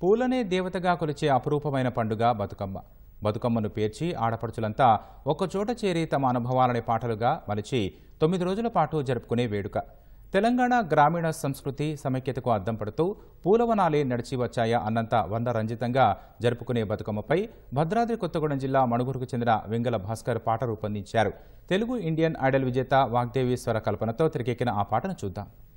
పూలనే దేవతగా కొలిచే అపురూపమైన పండుగ బతుకమ్మ. బతుకమ్మను పేర్చి ఆడపడుచులంతా ఒక్కచోట చేరి తమ అనుభవాలని పాటలుగా మలిచి 9 రోజుల పాటు జరుపుకునే వేడుక. తెలంగాణ గ్రామీణ సంస్కృతి సమైక్యతకు అద్దం పడుతూ పూలవనాలే నడిచి వచ్చాయా అన్నంత వర్ణరంజితంగా జరుపుకునే బతుకమ్మపై భద్రాద్రి కొత్తగూడెం జిల్లా మణుగూరుకు చెందిన వెంగల భాస్కర్ పాట రూపొందించారు. తెలుగు ఇండియన్ ఐడల్ విజేత వాగ్దేవి స్వర కల్పనతో తెరకెక్కిన ఆ పాటను చూద్దాం.